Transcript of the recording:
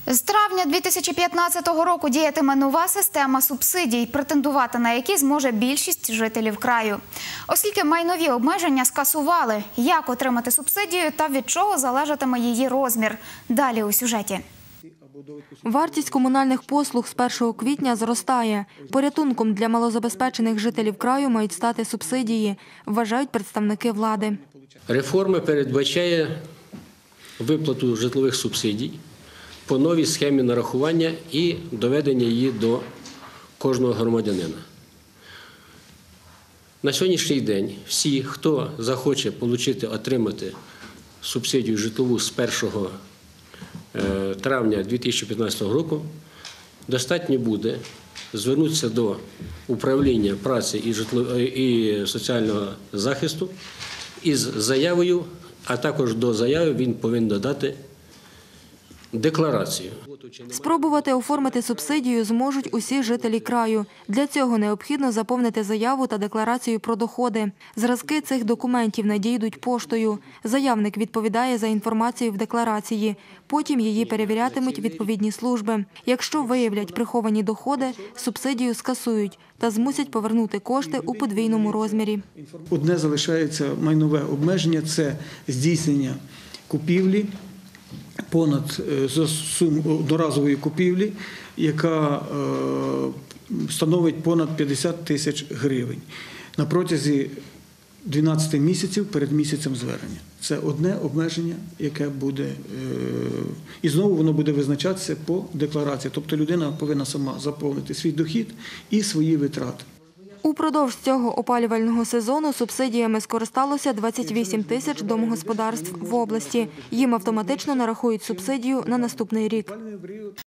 З травня 2015 року діятиме нова система субсидій, претендувати на які зможе більшість жителів краю. Оскільки майнові обмеження скасували, як отримати субсидію та від чого залежатиме її розмір. Далі у сюжеті. Вартість комунальних послуг з 1 квітня зростає. Порятунком для малозабезпечених жителів краю мають стати субсидії, вважають представники влади. Реформа передбачає виплату житлових субсидій по новій схемі нарахування і доведення її до кожного громадянина. На сьогоднішній день всі, хто захоче отримати субсидію житлову з 1 травня 2015 року, достатньо буде звернутися до управління праці і соціального захисту із заявою, а також до заяви він повинен додати декларацію. Спробувати оформити субсидію зможуть усі жителі краю. Для цього необхідно заповнити заяву та декларацію про доходи. Зразки цих документів надійдуть поштою. Заявник відповідає за інформацію в декларації. Потім її перевірятимуть відповідні служби. Якщо виявлять приховані доходи, субсидію скасують та змусять повернути кошти у подвійному розмірі. Одне залишається майнове обмеження – це здійснення купівлі понад суму одноразової купівлі, яка становить понад 50 тисяч гривень на протязі 12 місяців перед місяцем звернення. Це одне обмеження, яке буде, і знову воно буде визначатися по декларації. Тобто людина повинна сама заповнити свій дохід і свої витрати. Упродовж цього опалювального сезону субсидіями скористалося 28 тисяч домогосподарств в області. Їм автоматично нарахують субсидію на наступний рік.